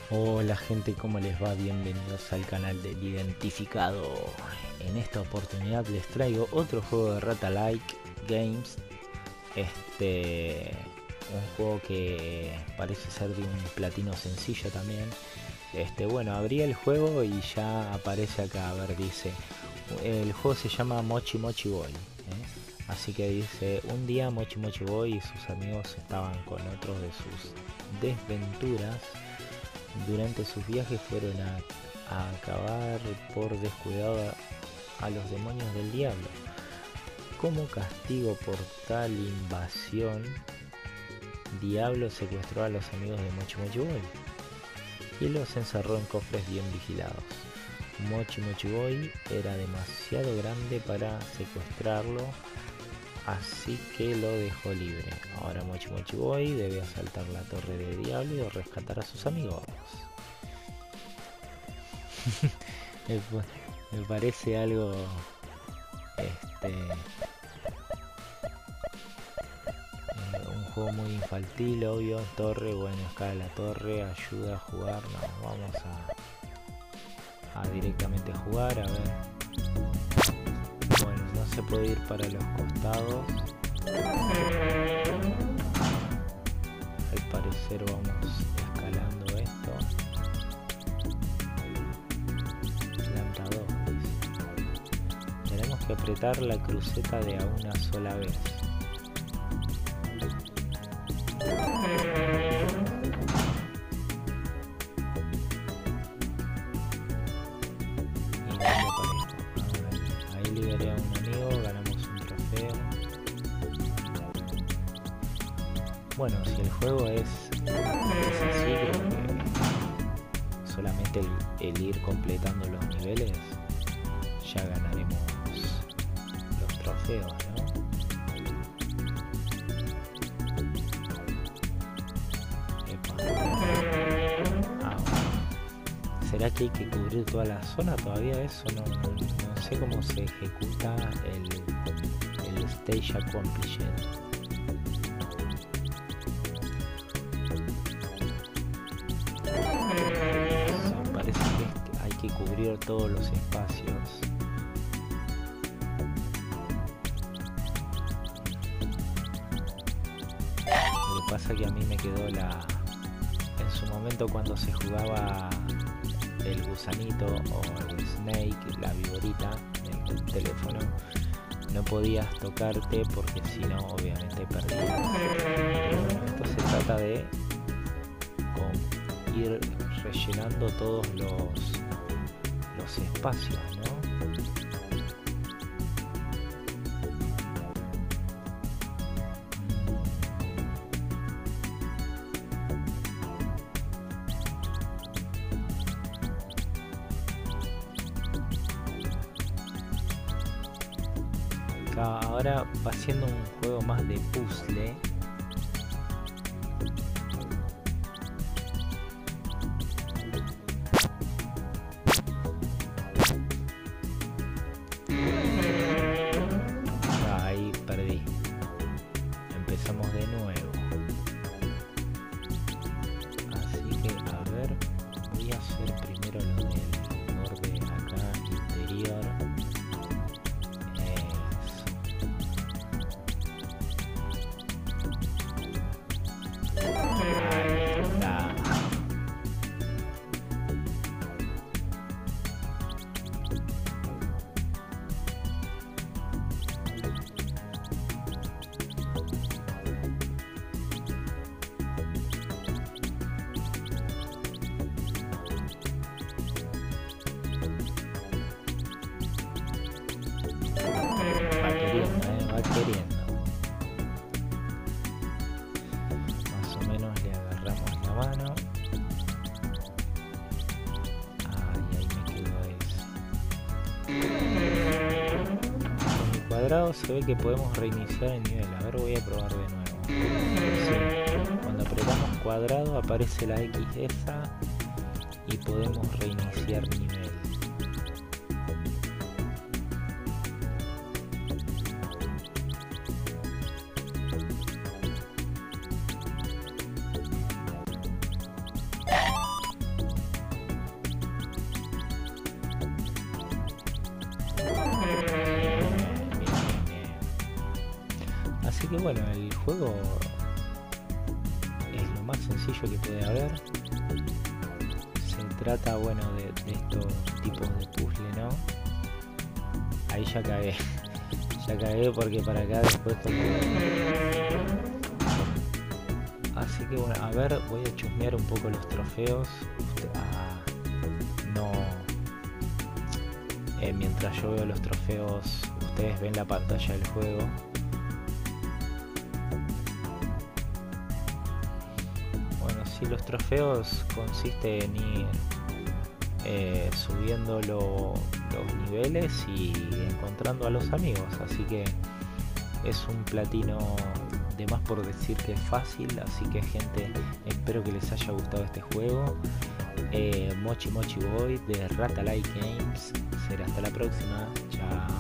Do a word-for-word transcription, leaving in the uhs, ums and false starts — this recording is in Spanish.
Hola gente, ¿cómo les va? Bienvenidos al canal del Identificado. En esta oportunidad les traigo otro juego de Rata Like Games. Este, un juego que parece ser de un platino sencillo también. Este, bueno, abrí el juego y ya aparece acá, a ver, dice, el juego se llama Mochi Mochi Boy, ¿eh? Así que dice, un día Mochi Mochi Boy y sus amigos estaban con otros de sus desventuras. Durante sus viajes fueron a, a acabar por descuidado a, a los demonios del diablo. Como castigo por tal invasión, Diablo secuestró a los amigos de Mochi Mochi Boy y los encerró en cofres bien vigilados. Mochi Mochi Boy era demasiado grande para secuestrarlo, así que lo dejó libre. Ahora Mochi Mochi Boy debe asaltar la torre de Diablo y rescatar a sus amigos. me, me parece algo este eh, un juego muy infantil, obvio. Torre, bueno, escala la torre, ayuda a jugar. No, vamos a, a directamente jugar, a ver. Bueno, no se puede ir para los costados. Al parecer vamos escalando esto. Planta dos. Tenemos que apretar la cruceta de a una sola vez. Liberé a un amigo, ganamos un trofeo. Bueno, si el juego es, es así, creo que solamente el, el ir completando los niveles ya ganaremos los trofeos, ¿no? Ah, ¿será que hay que cubrir toda la zona todavía? Eso no, no, no sé cómo se ejecuta el, el Stage Accomplished. Me parece que hay que cubrir todos los espacios. Lo que pasa que a mí me quedó la... En su momento cuando se jugaba el gusanito o el snake, la viborita en el teléfono, no podías tocarte porque si no obviamente perdías. Bueno, esto se trata de con, ir rellenando todos los, los espacios, ¿no? Ahora va siendo un juego más de puzzle. Ah, ahí perdí. Empezamos de nuevo. Así que a ver, voy a hacer primero lo del borde acá interior. Queriendo. Más o menos le agarramos la mano. Ay, ahí me quedó eso. Con el cuadrado se ve que podemos reiniciar el nivel. A ver, voy a probar de nuevo. Sí. Cuando apretamos cuadrado aparece la X esa y podemos reiniciar nivel. Así que bueno, el juego es lo más sencillo que puede haber. Se trata, bueno, de, de estos tipos de puzzle, ¿no? Ahí ya cagué. Ya cagué porque para acá después como... Así que bueno, a ver, voy a chusmear un poco los trofeos. Usted, ah, no... Eh, mientras yo veo los trofeos, ustedes ven la pantalla del juego. Bueno, sí, los trofeos consisten en ir eh, subiendo lo, los niveles y encontrando a los amigos. Así que es un platino de más por decir que es fácil. Así que gente, espero que les haya gustado este juego. Eh, Mochi Mochi Boy de Rata Like Games. Será hasta la próxima. Chao.